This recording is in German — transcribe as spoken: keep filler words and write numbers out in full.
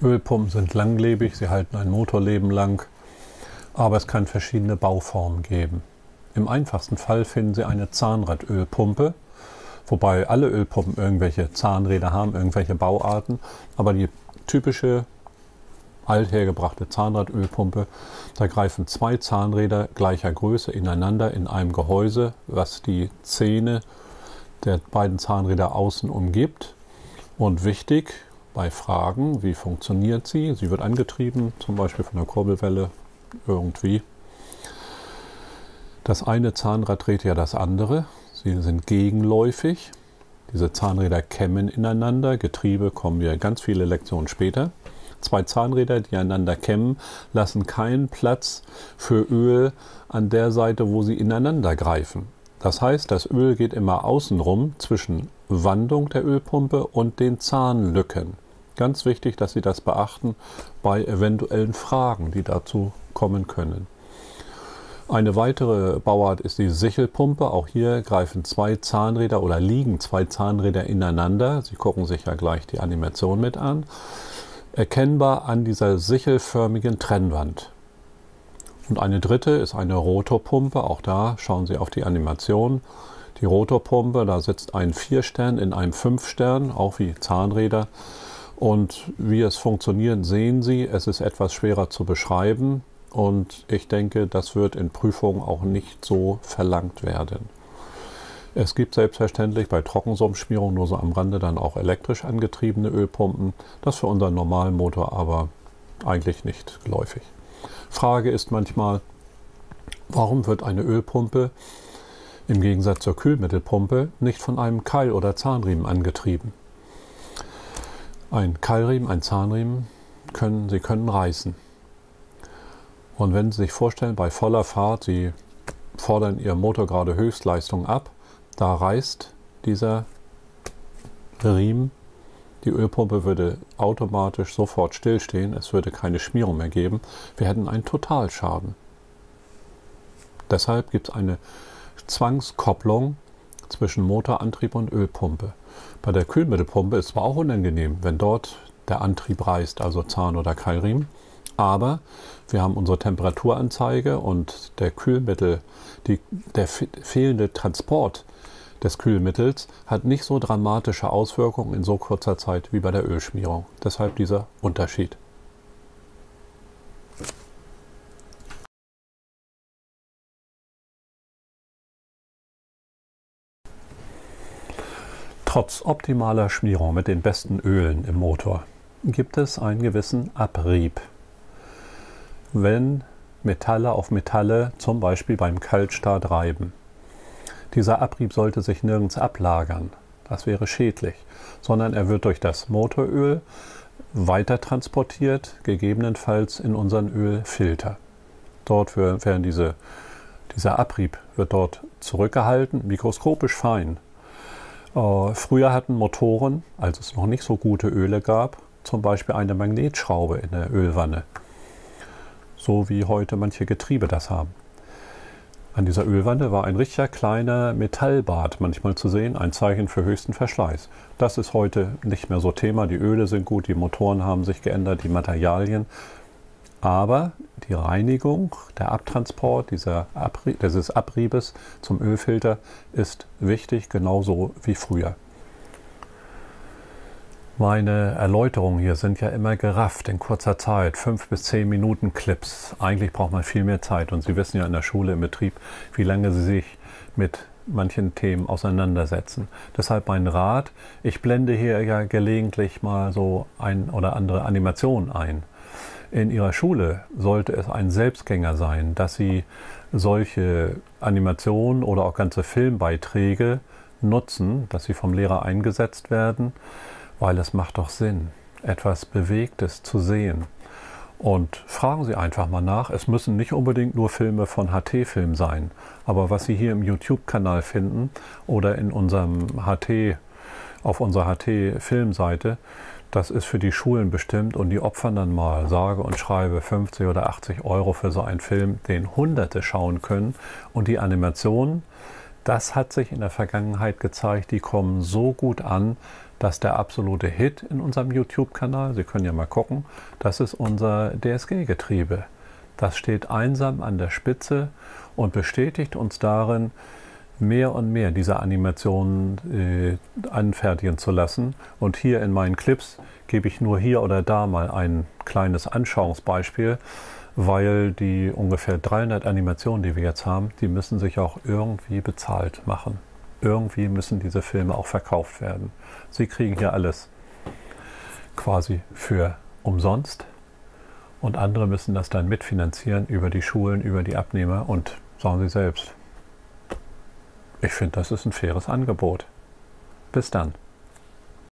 Ölpumpen sind langlebig, sie halten ein Motorleben lang, aber es kann verschiedene Bauformen geben. Im einfachsten Fall finden Sie eine Zahnradölpumpe, wobei alle Ölpumpen irgendwelche Zahnräder haben, irgendwelche Bauarten, aber die typische althergebrachte Zahnradölpumpe, da greifen zwei Zahnräder gleicher Größe ineinander in einem Gehäuse, was die Zähne der beiden Zahnräder außen umgibt. Und wichtig bei Fragen, wie funktioniert sie? Sie wird angetrieben, zum Beispiel von der Kurbelwelle irgendwie. Das eine Zahnrad dreht ja das andere. Sie sind gegenläufig. Diese Zahnräder kämmen ineinander. Getriebe kommen wir ganz viele Lektionen später. Zwei Zahnräder, die einander kämmen, lassen keinen Platz für Öl an der Seite, wo sie ineinander greifen. Das heißt, das Öl geht immer außenrum zwischen Wandung der Ölpumpe und den Zahnlücken. Ganz wichtig, dass Sie das beachten bei eventuellen Fragen, die dazu kommen können. Eine weitere Bauart ist die Sichelpumpe. Auch hier greifen zwei Zahnräder oder liegen zwei Zahnräder ineinander. Sie gucken sich ja gleich die Animation mit an. Erkennbar an dieser sichelförmigen Trennwand. Und eine dritte ist eine Rotorpumpe. Auch da schauen Sie auf die Animation. Die Rotorpumpe, da sitzt ein Vierstern in einem Fünfstern, auch wie Zahnräder. Und wie es funktioniert, sehen Sie. Es ist etwas schwerer zu beschreiben. Und ich denke, das wird in Prüfungen auch nicht so verlangt werden. Es gibt selbstverständlich bei Trockensumpfschmierung nur so am Rande dann auch elektrisch angetriebene Ölpumpen. Das ist für unseren normalen Motor aber eigentlich nicht geläufig. Frage ist manchmal, warum wird eine Ölpumpe im Gegensatz zur Kühlmittelpumpe nicht von einem Keil- oder Zahnriemen angetrieben? Ein Keilriemen, ein Zahnriemen, können, sie können reißen. Und wenn Sie sich vorstellen, bei voller Fahrt, Sie fordern Ihren Motor gerade Höchstleistung ab, da reißt dieser Riemen, die Ölpumpe würde automatisch sofort stillstehen, es würde keine Schmierung mehr geben, wir hätten einen Totalschaden. Deshalb gibt es eine Zwangskopplung zwischen Motorantrieb und Ölpumpe. Bei der Kühlmittelpumpe ist es zwar auch unangenehm, wenn dort der Antrieb reißt, also Zahn- oder Keilriemen, aber wir haben unsere Temperaturanzeige und der Kühlmittel, die, der fehlende Transport des Kühlmittels hat nicht so dramatische Auswirkungen in so kurzer Zeit wie bei der Ölschmierung. Deshalb dieser Unterschied. Trotz optimaler Schmierung mit den besten Ölen im Motor gibt es einen gewissen Abrieb. Wenn Metalle auf Metalle zum Beispiel beim Kaltstart reiben. Dieser Abrieb sollte sich nirgends ablagern, das wäre schädlich, sondern er wird durch das Motoröl weiter transportiert, gegebenenfalls in unseren Ölfilter. Dort werden diese, dieser Abrieb wird dort zurückgehalten, mikroskopisch fein. Äh, früher hatten Motoren, als es noch nicht so gute Öle gab, zum Beispiel eine Magnetschraube in der Ölwanne. So wie heute manche Getriebe das haben. An dieser Ölwanne war ein richtiger kleiner Metallbart manchmal zu sehen, ein Zeichen für höchsten Verschleiß. Das ist heute nicht mehr so Thema. Die Öle sind gut, die Motoren haben sich geändert, die Materialien. Aber die Reinigung, der Abtransport dieser Abrieb, dieses Abriebes zum Ölfilter ist wichtig, genauso wie früher. Meine Erläuterungen hier sind ja immer gerafft in kurzer Zeit, fünf bis zehn Minuten Clips. Eigentlich braucht man viel mehr Zeit und Sie wissen ja in der Schule, im Betrieb, wie lange Sie sich mit manchen Themen auseinandersetzen. Deshalb mein Rat, ich blende hier ja gelegentlich mal so ein oder andere Animation ein. In Ihrer Schule sollte es ein Selbstgänger sein, dass Sie solche Animationen oder auch ganze Filmbeiträge nutzen, dass sie vom Lehrer eingesetzt werden, weil es macht doch Sinn, etwas Bewegtes zu sehen. Und fragen Sie einfach mal nach, es müssen nicht unbedingt nur Filme von H T-Film sein, aber was Sie hier im YouTube-Kanal finden oder in unserem H T, auf unserer H T-Filmseite, das ist für die Schulen bestimmt und die opfern dann mal, sage und schreibe, fünfzig oder achtzig Euro für so einen Film, den Hunderte schauen können und die Animationen Das hat sich in der Vergangenheit gezeigt, die kommen so gut an, dass der absolute Hit in unserem YouTube-Kanal, Sie können ja mal gucken, das ist unser D S G-Getriebe. Das steht einsam an der Spitze und bestätigt uns darin, mehr und mehr diese Animationen äh, anfertigen zu lassen. Und hier in meinen Clips gebe ich nur hier oder da mal ein kleines Anschauungsbeispiel, weil die ungefähr dreihundert Animationen, die wir jetzt haben, die müssen sich auch irgendwie bezahlt machen. Irgendwie müssen diese Filme auch verkauft werden. Sie kriegen hier alles quasi für umsonst und andere müssen das dann mitfinanzieren über die Schulen, über die Abnehmer und sagen Sie selbst. Ich finde, das ist ein faires Angebot. Bis dann.